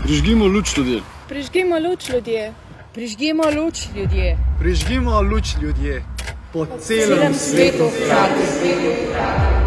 Prižgimo luč, ljudje. Prižgimo luč, ljudje. Prižgimo luč, ljudje. Prižgimo luč, ljudje. Po celem svetu hkrati.